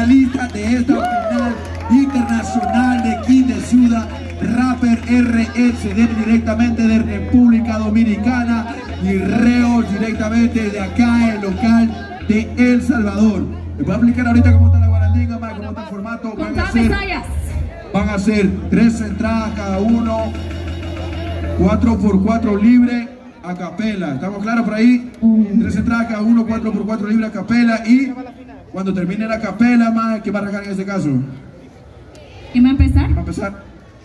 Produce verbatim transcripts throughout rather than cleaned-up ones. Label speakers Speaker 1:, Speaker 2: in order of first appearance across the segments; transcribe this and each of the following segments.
Speaker 1: finalistas de esta final internacional de King de Ciudad, Rapper R S D directamente de República Dominicana y Reos directamente de acá, el local de El Salvador. Les voy a explicar ahorita cómo está la guarandinga, cómo está el formato. Van a ser, van a ser tres entradas cada uno, cuatro por cuatro libre a capela. ¿Estamos claros por ahí? Tres entradas cada uno, cuatro por cuatro libre a capela, y cuando termine la capela, más, ¿qué va a arrancar en este caso?
Speaker 2: ¿Quién va a empezar?
Speaker 1: Va a empezar.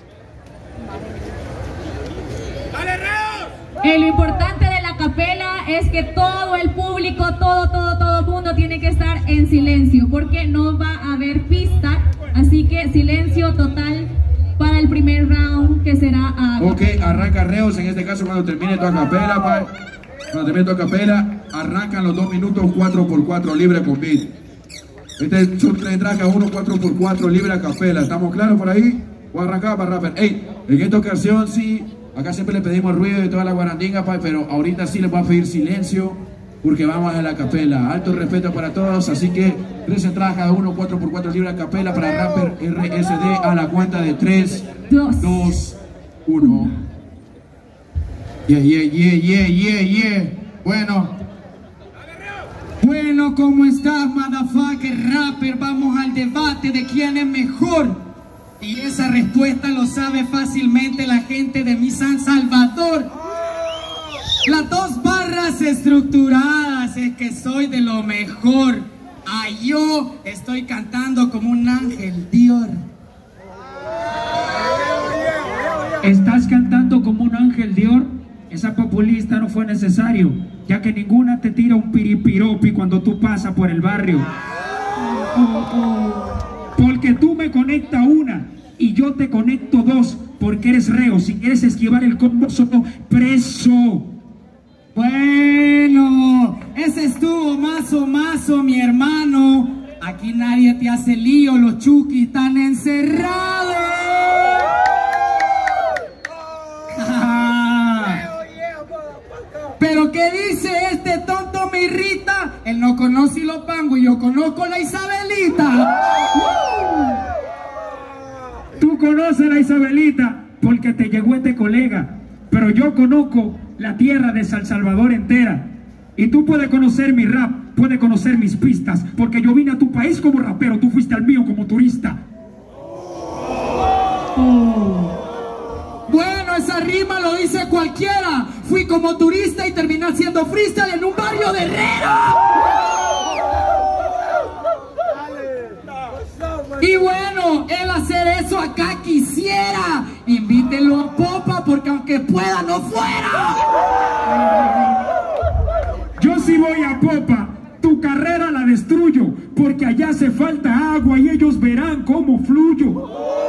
Speaker 3: ¡Dale, Reos!
Speaker 2: Eh, lo importante de la capela es que todo el público, todo, todo, todo el mundo tiene que estar en silencio, porque no va a haber pista, así que silencio total para el primer round, que será a...
Speaker 1: Ok, arranca Reos, en este caso cuando termine tu acapela, pa, cuando termine tu acapela, arrancan los dos minutos cuatro por cuatro libre con beat. Este son tres entradas cada uno, cuatro por cuatro libre a capela. ¿Estamos claros por ahí? Voy a arrancar para rapper. Ey, en esta ocasión sí, acá siempre le pedimos ruido de toda la guarandinga, pa, pero ahorita sí les voy a pedir silencio, porque vamos a la capela. Alto respeto para todos, así que tres entradas cada uno, cuatro por cuatro libre a capela para Rapper R S D a la cuenta de tres, dos, uno. Yeah, yeah, yeah, yeah, yeah, yeah. Bueno.
Speaker 4: Bueno, ¿cómo estás, motherfucker rapper? Vamos al debate de quién es mejor. Y esa respuesta lo sabe fácilmente la gente de mi San Salvador. Las dos barras estructuradas es que soy de lo mejor. Ah, yo estoy cantando como un ángel Dior.
Speaker 5: ¿Estás cantando como un ángel Dior? Esa populista no fue necesario, ya que ninguna te tira un piripiropi cuando tú pasas por el barrio. Porque tú me conectas una y yo te conecto dos, porque eres reo. Si quieres esquivar el combo, solo preso.
Speaker 4: Bueno, ese estuvo mazo mazo, mi hermano. Aquí nadie te hace lío, los chukis están encerrados. Pero ¿qué dice este tonto me irrita? Él no conoce los pangos y yo conozco la Isabelita.
Speaker 5: Tú conoces la Isabelita porque te llegó este colega, pero yo conozco la tierra de San Salvador entera. Y tú puedes conocer mi rap, puedes conocer mis pistas, porque yo vine a tu país como rapero, tú fuiste al mío como turista.
Speaker 4: Oh. Bueno, esa rima lo dice cualquiera. Fui como turista y terminé haciendo freestyle en un barrio de Herrera. Y bueno, él hacer eso acá quisiera. Invítelo a Popa, porque aunque pueda no fuera.
Speaker 5: Yo sí voy a Popa, tu carrera la destruyo, porque allá hace falta agua y ellos verán cómo fluyo.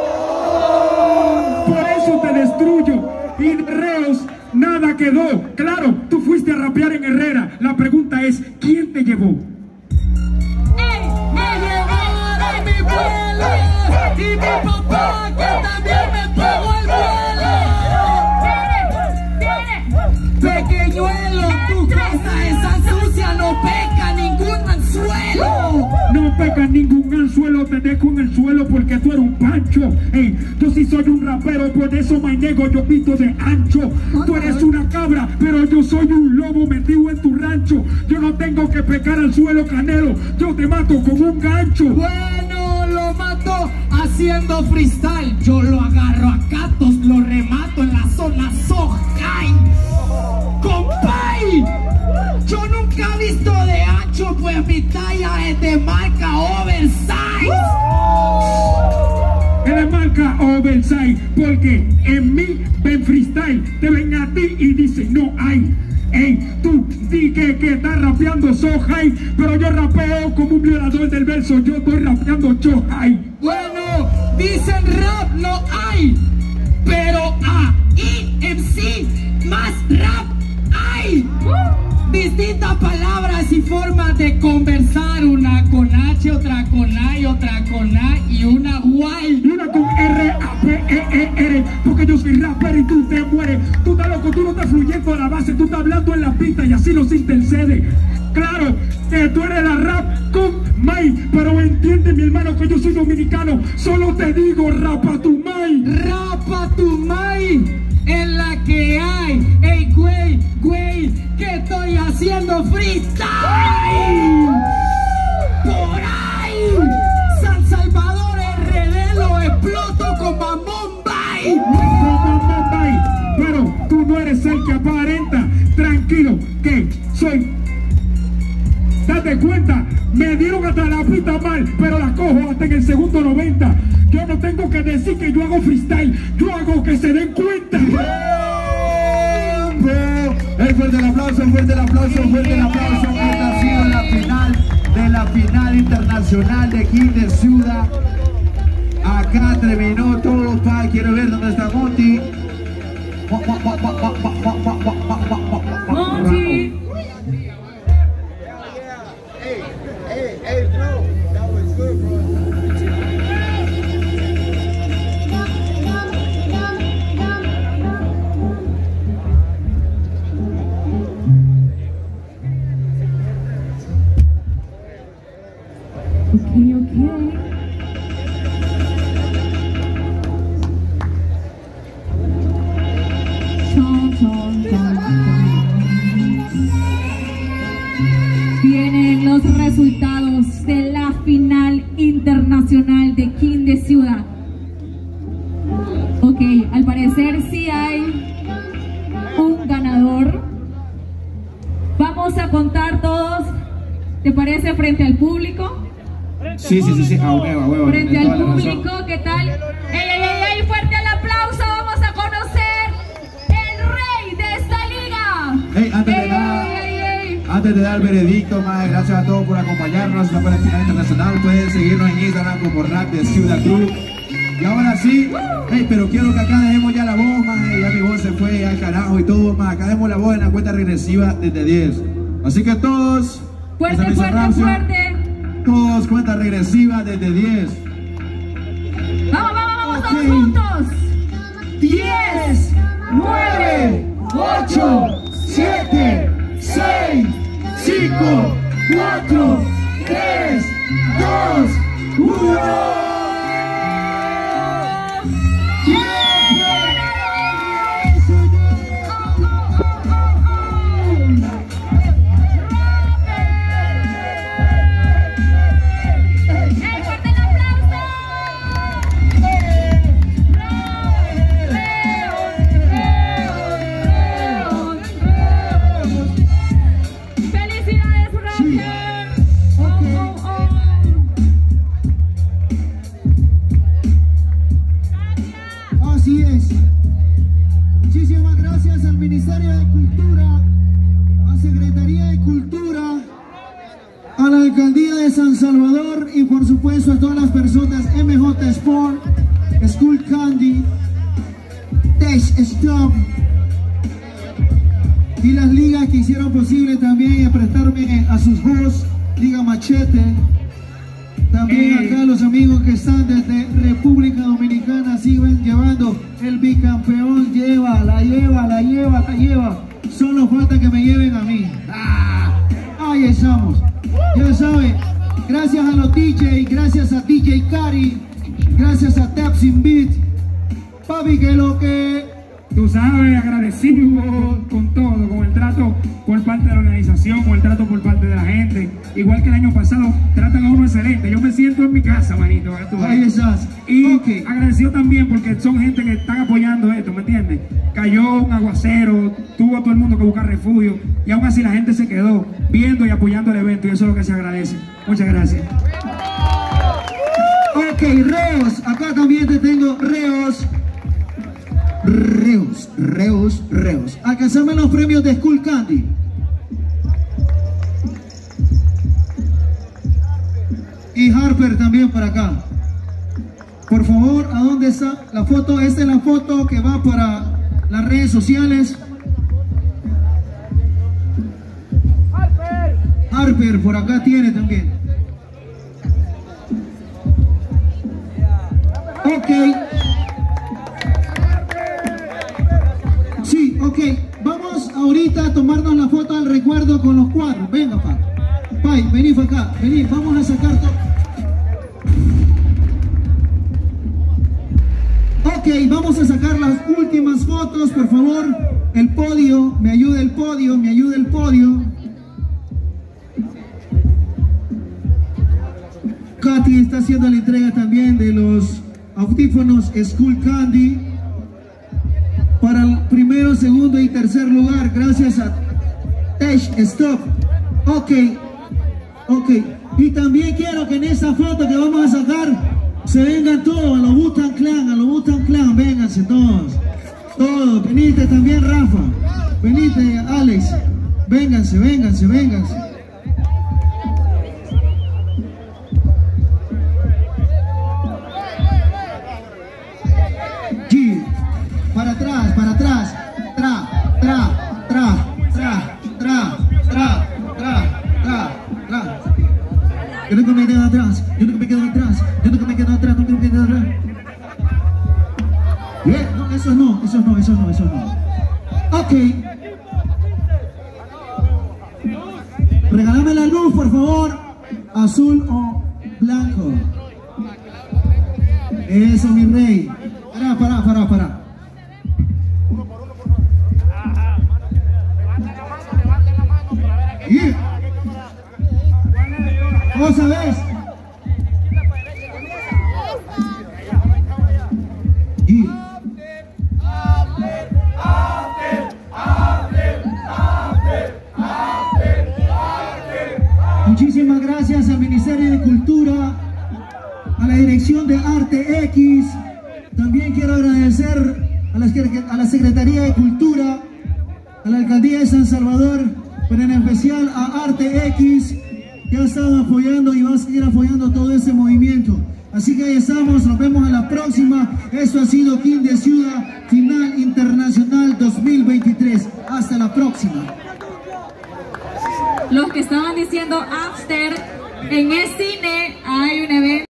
Speaker 5: Por eso te destruyo. Y de Reos nada quedó. Claro, tú fuiste a rapear en Herrera. La pregunta es, ¿quién te llevó?
Speaker 4: ¡Ey! Me llevaron mi vuelo y mi papá, que también me pagó el vuelo. Pequeñuelo, tu casa esa sucia no peca ningún anzuelo.
Speaker 5: No peca ningún anzuelo, te dejo en el suelo porque tú eres un pancho. Ey, yo sí soy un rapero, por eso me niego, yo pito de ancho. Tú eres una cabra, pero yo soy un lobo metido en tu rancho. Yo no tengo que pecar al suelo, Canelo, yo te mato con un gancho.
Speaker 4: Bueno, lo mato haciendo freestyle. Yo lo agarro a gatos, lo remato en la zona Sojai. ¡Compay! Yo nunca he visto de ancho, pues mi talla es de marca oversize.
Speaker 5: Eres marca oversize, porque en mí ven freestyle, te ven a ti y dicen no hay. Ey, tú di que, que estás rapeando so high, pero yo rapeo como un violador del verso, yo estoy rapeando cho high.
Speaker 4: Bueno, dicen rap no hay, pero ahí M C más rap hay. Distintas palabras y formas de conversar, una con H, otra con A y otra con A y una guay.
Speaker 5: Y una con R A P E E R, porque yo soy rapper y tú te mueres. Tú estás loco, tú no estás fluyendo a la base, tú estás hablando en la pista y así nos intercede. Claro que tú eres la rap con May, pero entiende mi hermano yo soy dominicano, solo te digo rapa tu mai.
Speaker 4: Rapa tu mai en la que hay. Ey, güey, güey, que estoy haciendo freestyle. Por ahí, San Salvador R D lo exploto con Mamón Bay.
Speaker 5: Con Mamón Bay. Pero tú no eres el que aparenta. Tranquilo, que soy. Date cuenta, me dieron hasta la pista mal, pero la cojo hasta en el segundo noventa. Yo no tengo que decir que yo hago freestyle, yo hago que se den cuenta.
Speaker 1: El fuerte el aplauso, fuerte el aplauso, fuerte el aplauso. Esta ha sido la final de la final internacional de King de Ciudad. Acá terminó todo, pa. Quiero ver dónde está Monty.
Speaker 2: Monty.
Speaker 3: Hey, hey, bro, that was good, bro.
Speaker 2: Okay, okay. Chon, chon, chon, chon. Vienen los resultados de la final internacional de King de Ciudad. Ok, al parecer sí hay un ganador. Vamos a contar todos, ¿te parece? Frente al público.
Speaker 1: Sí, sí, sí, sí, a huevo, a huevo.
Speaker 2: Frente al público, ¿qué tal? ¡Ey, ey, ey, ey! ¡Fuerte el aplauso! Vamos a conocer el rey de esta liga.
Speaker 1: Hey, antes de
Speaker 2: ¡Ey,
Speaker 1: nada,
Speaker 2: ey, ey, ey!
Speaker 1: antes de dar el veredicto, más gracias a todos por acompañarnos en la final internacional. Pueden seguirnos en Instagram como Rap de Ciudad Cruz. Y ahora sí, hey, pero quiero que acá dejemos ya la voz, más ya mi voz se fue al carajo y todo, más acá dejemos la voz en la cuenta regresiva desde diez. Así que todos,
Speaker 2: Fuerte, fuerte, fuerte.
Speaker 1: todos cuenta regresiva desde diez.
Speaker 2: Vamos, vamos, vamos,
Speaker 1: Ok.
Speaker 2: todos juntos.
Speaker 1: diez, nueve, ocho, siete, seis, cinco, cuatro, tres, dos, uno.
Speaker 2: ¡Ey, fuerte el aplauso! ¡Felicidades, Roger! Oh, oh, oh.
Speaker 6: Así es. Muchísimas gracias al Ministerio de Cultura, a Secretaría de Cultura, a la Alcaldía de San Salvador y por supuesto a todas las personas M J Sport, School Candy, Tech Stop y las ligas que hicieron posible también prestarme a sus hosts, Liga Machete. También
Speaker 5: Eh.
Speaker 6: acá los amigos que están desde República Dominicana siguen llevando el bicampeón. Lleva, la lleva, la lleva, la lleva. Solo falta que me lleven a mí. ¡Ah! Ahí estamos. Ya saben, gracias a los D J, gracias a D J Cari, gracias a Tapsin Beat. Papi, que lo que...
Speaker 5: Tú sabes, agradecido con todo, con el trato por parte de la organización, con el trato por parte de la gente. Igual que el año pasado, tratan a uno excelente. Yo me siento en mi casa, manito. ¿eh? Tú ves.
Speaker 6: Ahí estás.
Speaker 5: Y
Speaker 6: Ok.
Speaker 5: agradecido también porque son gente que están apoyando esto, ¿me entiendes? Cayó un aguacero, tuvo todo el mundo que buscar refugio y aún así la gente se quedó viendo y apoyando el evento y eso es lo que se agradece. Muchas gracias.
Speaker 6: Ok, Reos, acá también te tengo Reos. Reos, Reos, Reos. Alcanzame los premios de School Candy. Y Harper también para acá. Por favor, ¿a dónde está la foto? Esta es la foto que va para las redes sociales. Harper por acá tiene también. Ok. Sí, ok. Vamos ahorita a tomarnos la foto al recuerdo con los cuadros. Venga, pa. Pai, vení para acá. Vení, vamos a sacar todo. vamos a sacar las últimas fotos, por favor. El podio, me ayuda el podio, me ayuda el podio. Katy está haciendo la entrega también de los audífonos School Candy para el primero, segundo y tercer lugar, gracias a Tech Stop. Ok, ok. Y también quiero que en esa foto que vamos a sacar se vengan todos, a los Wu-Tang Clan, a los Wu-Tang Clan, vénganse todos. Todos, venite también Rafa, venite Alex, vénganse, vénganse, vénganse. G, para atrás, para atrás, tra, tra, tra, tra, tra, tra, tra, tra, tra. Yo nunca me quedo atrás, yo nunca me quedo atrás, yo nunca me quedo atrás, nunca me quedo atrás. Bien, no, eso no, eso no, eso no, eso no. Ok. Regálame la luz, por favor. Azul o blanco. Eso, mi rey. Pará, pará, pará, pará. Yeah. ¿Otra vez? Yeah. Muchísimas gracias al Ministerio de Cultura, a la Dirección de Arte X. También quiero agradecer a la, a la Secretaría de Cultura, a la Alcaldía de San Salvador, pero en especial a Arte X, que ha estado apoyando y va a seguir apoyando todo ese movimiento. Así que ahí estamos, nos vemos en la próxima. Esto ha sido King de Ciudad, Final Internacional dos mil veintitrés. Hasta la próxima.
Speaker 2: Los que estaban diciendo after, en el cine hay un evento.